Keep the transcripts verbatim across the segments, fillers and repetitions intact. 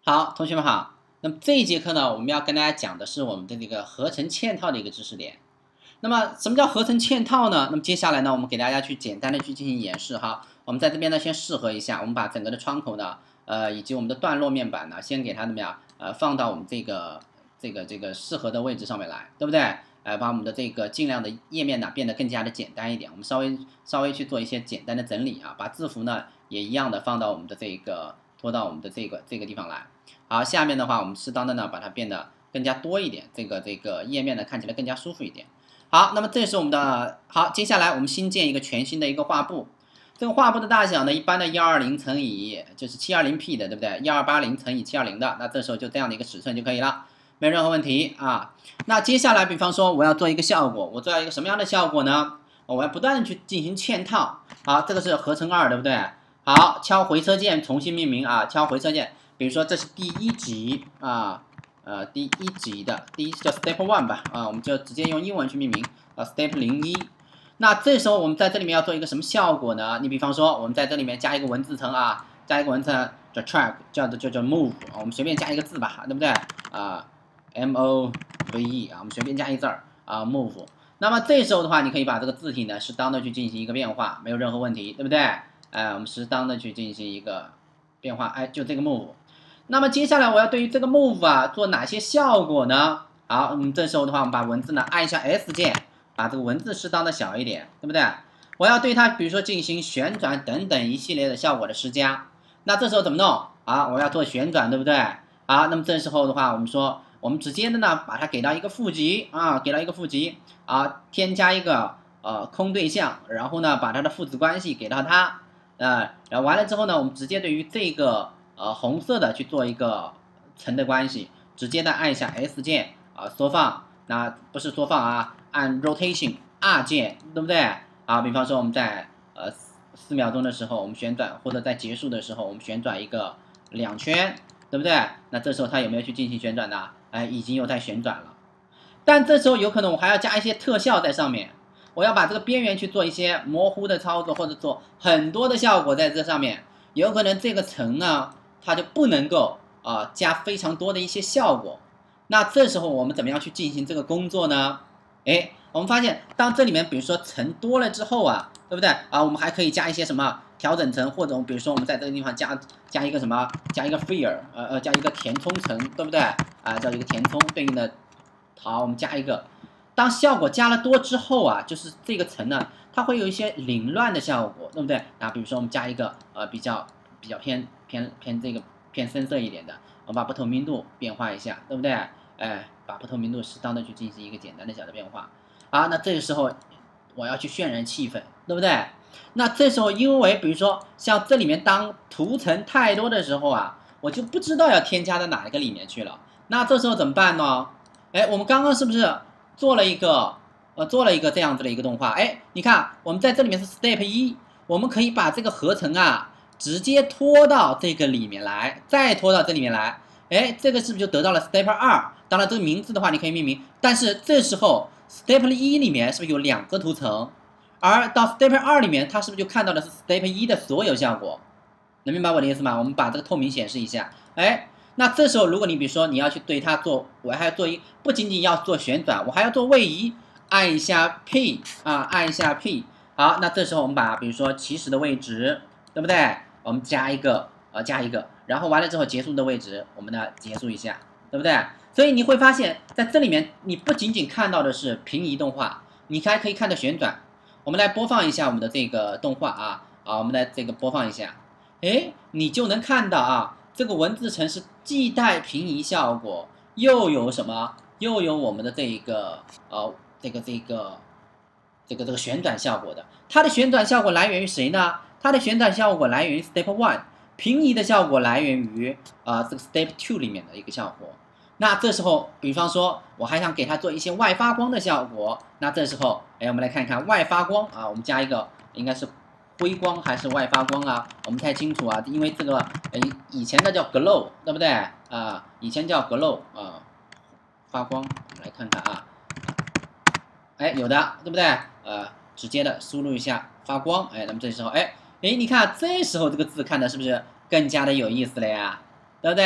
好，同学们好。那么这一节课呢，我们要跟大家讲的是我们的这个合成嵌套的一个知识点。那么什么叫合成嵌套呢？那么接下来呢，我们给大家去简单的去进行演示哈。我们在这边呢先试核一下，我们把整个的窗口呢，呃，以及我们的段落面板呢，先给它怎么样，呃，放到我们这个这个这个适合的位置上面来，对不对？呃，把我们的这个尽量的页面呢变得更加的简单一点。我们稍微稍微去做一些简单的整理啊，把字符呢也一样的放到我们的这个拖到我们的这个这个地方来。好，下面的话我们适当的呢把它变得更加多一点，这个这个页面呢看起来更加舒服一点。好，那么这是我们的好，接下来我们新建一个全新的一个画布。这个画布的大小呢，一般的一二零乘以就是七二零 P 的，对不对？一二八零乘以七二零的，那这时候就这样的一个尺寸就可以了，没有任何问题啊。那接下来，比方说我要做一个效果，我做一个什么样的效果呢？我要不断的去进行嵌套。好，这个是合成二，对不对？好，敲回车键重新命名啊，敲回车键。比如说这是第一级啊。呃，第一级的，第一叫 step one 吧，啊，我们就直接用英文去命名，啊 step 零一。那这时候我们在这里面要做一个什么效果呢？你比方说，我们在这里面加一个文字层啊，加一个文字层叫 track， 叫做叫做 move， 我们随便加一个字吧，对不对？啊 ，m o v e 啊，我们随便加一个字儿啊 move。那么这时候的话，你可以把这个字体呢适当的去进行一个变化，没有任何问题，对不对？哎，我们适当的去进行一个变化，哎，就这个 move。那么接下来我要对于这个 move 啊做哪些效果呢？好，嗯，这时候的话，我们把文字呢按一下 S 键，把这个文字适当的小一点，对不对？我要对它，比如说进行旋转等等一系列的效果的施加。那这时候怎么弄？啊，我要做旋转，对不对？好，那么这时候的话，我们说我们直接的呢把它给到一个负极啊，给到一个负极啊，添加一个呃空对象，然后呢把它的父子关系给到它，呃，然后完了之后呢，我们直接对于这个。呃，红色的去做一个层的关系，直接的按一下 S 键啊，缩放，那不是缩放啊，按 Rotation R 键，对不对？啊，比方说我们在呃四秒钟的时候，我们旋转，或者在结束的时候，我们旋转一个两圈，对不对？那这时候它有没有去进行旋转呢？哎，已经有在旋转了。但这时候有可能我还要加一些特效在上面，我要把这个边缘去做一些模糊的操作，或者做很多的效果在这上面，有可能这个层呢。它就不能够啊、呃、加非常多的一些效果，那这时候我们怎么样去进行这个工作呢？哎，我们发现当这里面比如说层多了之后啊，对不对啊？我们还可以加一些什么调整层，或者比如说我们在这个地方加加一个什么，加一个 fill， 呃呃，加一个填充层，对不对？啊，叫一个填充对应的，好，我们加一个。当效果加了多之后啊，就是这个层呢，它会有一些凌乱的效果，对不对？啊，比如说我们加一个呃比较。比较偏偏偏这个偏深色一点的，我们把不透明度变化一下，对不对？哎，把不透明度适当的去进行一个简单的小的变化。好，那这个时候我要去渲染气氛，对不对？那这时候因为比如说像这里面当图层太多的时候啊，我就不知道要添加到哪一个里面去了。那这时候怎么办呢？哎，我们刚刚是不是做了一个呃做了一个这样子的一个动画？哎，你看我们在这里面是 step 一，我们可以把这个合成啊。直接拖到这个里面来，再拖到这里面来，哎，这个是不是就得到了 step 二？当然，这个名字的话你可以命名，但是这时候 step 一里面是不是有两个图层？而到 step 二里面，它是不是就看到的是 step 一的所有效果？能明白我的意思吗？我们把这个透明显示一下，哎，那这时候如果你比如说你要去对它做，我还要做一，不仅仅要做旋转，我还要做位移，按一下 P 啊，按一下 P， 好，那这时候我们把比如说起始的位置，对不对？我们加一个，呃，加一个，然后完了之后结束的位置，我们呢结束一下，对不对？所以你会发现在这里面，你不仅仅看到的是平移动画，你还可以看到旋转。我们来播放一下我们的这个动画啊，啊，我们来这个播放一下，哎，你就能看到啊，这个文字层是既带平移效果，又有什么？又有我们的这一个，呃，这个这个，这个这个旋转效果的。它的旋转效果来源于谁呢？它的旋转效果来源于 step one， 平移的效果来源于啊、呃、这个 step two 里面的一个效果。那这时候，比方说我还想给它做一些外发光的效果，那这时候，哎，我们来看一看外发光啊，我们加一个应该是辉光还是外发光啊？我们不太清楚啊，因为这个呃以前的叫 glow， 对不对啊？以前叫 glow 啊，发光，我们来看看啊，哎，有的，对不对？呃，直接的输入一下发光，哎，那么这时候，哎。哎，你看这时候这个字看的是不是更加的有意思了呀？对不对？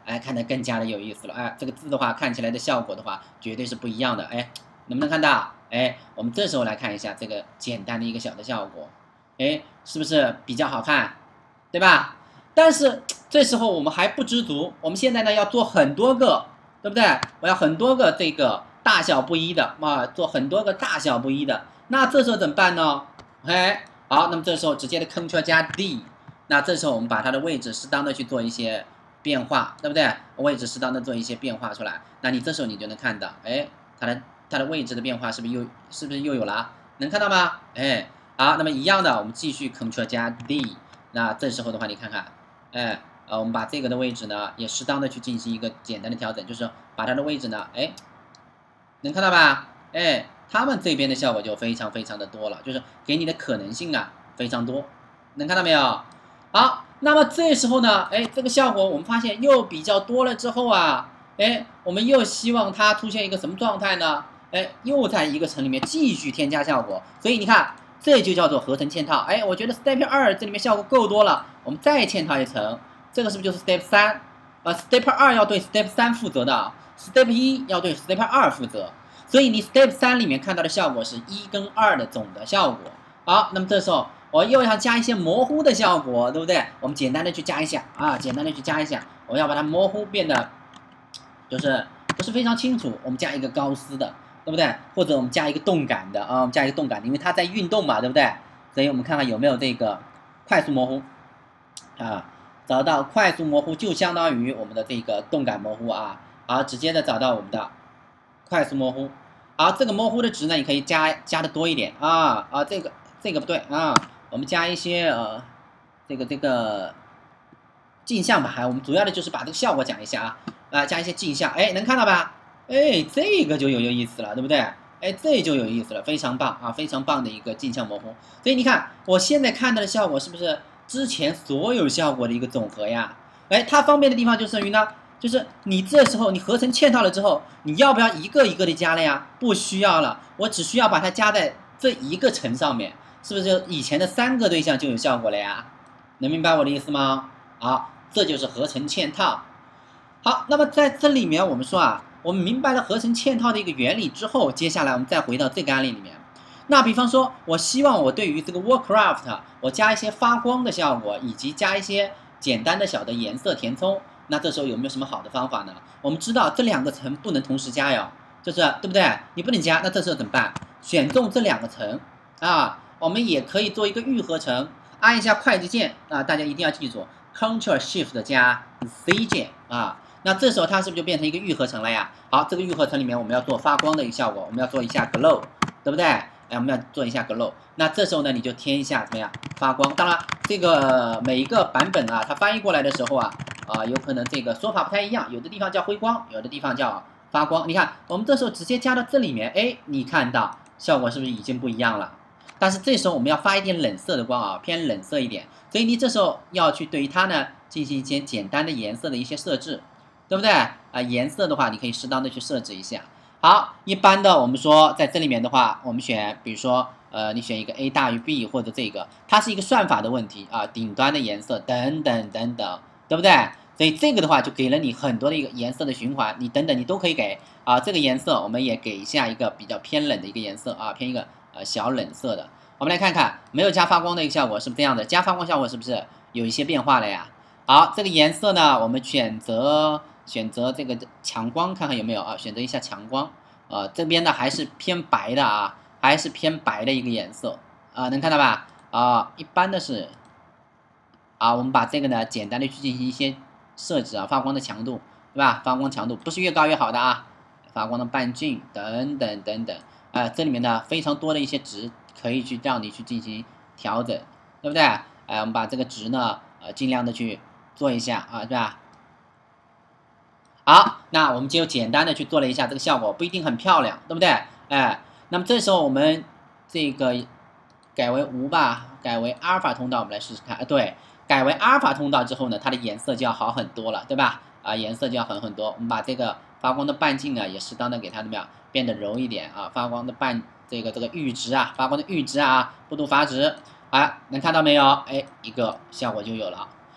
哎，看得更加的有意思了。哎，这个字的话，看起来的效果的话，绝对是不一样的。哎，能不能看到？哎，我们这时候来看一下这个简单的一个小的效果，哎，是不是比较好看，对吧？但是这时候我们还不知足，我们现在呢要做很多个，对不对？我要很多个这个大小不一的啊，做很多个大小不一的。那这时候怎么办呢？哎，好，那么这时候直接的 Ctrl 加 D， 那这时候我们把它的位置适当的去做一些变化，对不对？位置适当的做一些变化出来，那你这时候你就能看到，哎，它的它的位置的变化是不是又是不是又有了？能看到吗？哎，好，那么一样的，我们继续 Ctrl 加 D， 那这时候的话，你看看，哎，呃，我们把这个的位置呢，也适当的去进行一个简单的调整，就是把它的位置呢，哎，能看到吧？哎，他们这边的效果就非常非常的多了，就是给你的可能性啊非常多，能看到没有？好，那么这时候呢，哎，这个效果我们发现又比较多了之后啊，哎，我们又希望它出现一个什么状态呢？哎，又在一个层里面继续添加效果，所以你看，这就叫做合成嵌套。哎，我觉得 Step 二这里面效果够多了，我们再嵌套一层，这个是不是就是 Step 三？啊 ，Step 二要对 Step 三负责的 ，Step 一要对 Step 二负责，所以你 Step 三里面看到的效果是一跟二的总的效果。好，那么这时候我又要加一些模糊的效果，对不对？我们简单的去加一下啊，简单的去加一下，我要把它模糊变得就是不是非常清楚，我们加一个高斯的，对不对？或者我们加一个动感的啊，我们加一个动感的，因为它在运动嘛，对不对？所以我们看看有没有这个快速模糊啊，找到快速模糊就相当于我们的这个动感模糊啊，好，直接的找到我们的快速模糊，好，这个模糊的值呢，你可以加加的多一点啊啊，这个这个不对啊，我们加一些呃这个这个镜像吧，还我们主要的就是把这个效果讲一下啊。啊，加一些镜像，哎，能看到吧？哎，这个就有有意思了，对不对？哎，这就有意思了，非常棒啊，非常棒的一个镜像模糊。所以你看，我现在看到的效果是不是之前所有效果的一个总和呀？哎，它方便的地方就在于呢，就是你这时候你合成嵌套了之后，你要不要一个一个的加了呀？不需要了，我只需要把它加在这一个层上面，是不是以前的三个对象就有效果了呀？能明白我的意思吗？好，这就是合成嵌套。好，那么在这里面我们说啊，我们明白了合成嵌套的一个原理之后，接下来我们再回到这个案例里面。那比方说，我希望我对于这个 Warcraft，我加一些发光的效果，以及加一些简单的小的颜色填充。那这时候有没有什么好的方法呢？我们知道这两个层不能同时加哟，就是对不对？你不能加，那这时候怎么办？选中这两个层啊，我们也可以做一个预合层，按一下快捷键啊，大家一定要记住 ，Ctrl Shift 加 C 键啊。那这时候它是不是就变成一个预合层了呀？好，这个预合层里面我们要做发光的一个效果，我们要做一下 glow， 对不对？哎，我们要做一下 glow。那这时候呢，你就添一下怎么样发光？当然，这个每一个版本啊，它翻译过来的时候啊，啊、呃，有可能这个说法不太一样，有的地方叫辉光，有的地方叫发光。你看，我们这时候直接加到这里面，哎，你看到效果是不是已经不一样了？但是这时候我们要发一点冷色的光啊，偏冷色一点，所以你这时候要去对于它呢进行一些简单的颜色的一些设置。对不对啊、呃？颜色的话，你可以适当的去设置一下。好，一般的我们说在这里面的话，我们选，比如说，呃，你选一个 A 大于 B 或者这个，它是一个算法的问题啊，顶端的颜色等等等等，对不对？所以这个的话就给了你很多的一个颜色的循环，你等等你都可以给啊。这个颜色我们也给一下一个比较偏冷的一个颜色啊，偏一个呃小冷色的。我们来看看没有加发光的一个效果是不是这样的？加发光效果是不是有一些变化了呀？好，这个颜色呢，我们选择。选择这个强光，看看有没有啊？选择一下强光，呃，这边呢还是偏白的啊，还是偏白的一个颜色啊，能看到吧？啊，一般的是啊，我们把这个呢简单的去进行一些设置啊，发光的强度，对吧？发光强度不是越高越好的啊，发光的半径等等等等，啊，这里面呢非常多的一些值可以去让你去进行调整，对不对？哎、呃，我们把这个值呢，呃，尽量的去做一下啊，对吧？好，那我们就简单的去做了一下这个效果，不一定很漂亮，对不对？哎，那么这时候我们这个改为无吧，改为阿尔法通道，我们来试试看。啊，对，改为阿尔法通道之后呢，它的颜色就要好很多了，对吧？啊，颜色就要好很多。我们把这个发光的半径呢，也适当的给它怎么样变得柔一点啊？发光的半这个这个阈值啊，发光的阈值啊，不读阀值，啊，能看到没有？哎，一个效果就有了。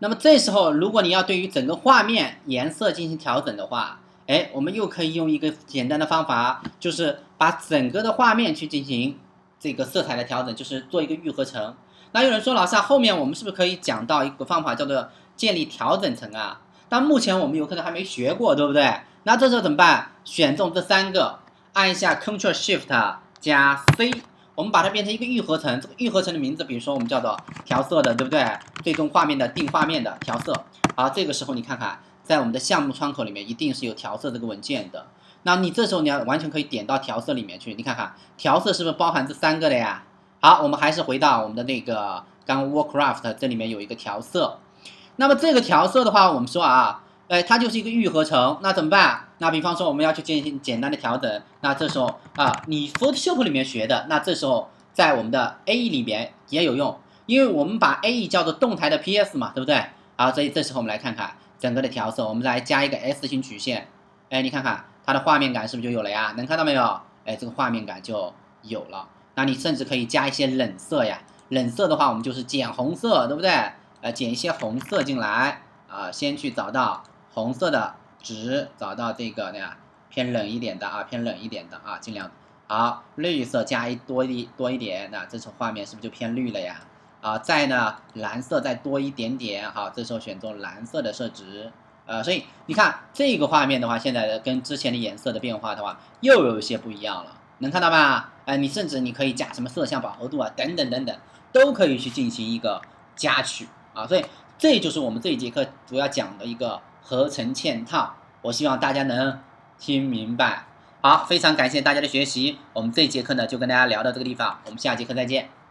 那么这时候，如果你要对于整个画面颜色进行调整的话，哎，我们又可以用一个简单的方法，就是把整个的画面去进行这个色彩的调整，就是做一个预合成。那有人说，老师啊，后面我们是不是可以讲到一个方法，叫做建立调整层啊？但目前我们有可能还没学过，对不对？那这时候怎么办？选中这三个，按一下 Ctrl Shift 加 C。我们把它变成一个预合成，这个预合成的名字，比如说我们叫做调色的，对不对？最终画面的定画面的调色。好，这个时候你看看，在我们的项目窗口里面一定是有调色这个文件的。那你这时候你要完全可以点到调色里面去，你看看调色是不是包含这三个的呀？好，我们还是回到我们的那个刚 Warcraft 这里面有一个调色。那么这个调色的话，我们说啊。哎，它就是一个预合成，那怎么办？那比方说我们要去进行简单的调整，那这时候啊，你 Photoshop 里面学的，那这时候在我们的 A E 里面也有用，因为我们把 A E 叫做动态的 P S 嘛，对不对？好，所以这时候我们来看看整个的调色，我们来加一个 S 型曲线，哎，你看看它的画面感是不是就有了呀？能看到没有？哎，这个画面感就有了。那你甚至可以加一些冷色呀，冷色的话我们就是减红色，对不对？呃，减一些红色进来啊，先去找到。红色的值找到这个呀，偏冷一点的啊，偏冷一点的啊，尽量好。绿色加一多一多一点，那这时候画面是不是就偏绿了呀？啊，再呢蓝色再多一点点，好，这时候选中蓝色的色值，呃，所以你看这个画面的话，现在的跟之前的颜色的变化的话，又有一些不一样了，能看到吧？哎、呃，你甚至你可以加什么色相饱和度啊，等等等等，都可以去进行一个加取啊，所以这就是我们这一节课主要讲的一个。合成嵌套，我希望大家能听明白。好，非常感谢大家的学习，我们这一节课呢就跟大家聊到这个地方，我们下节课再见。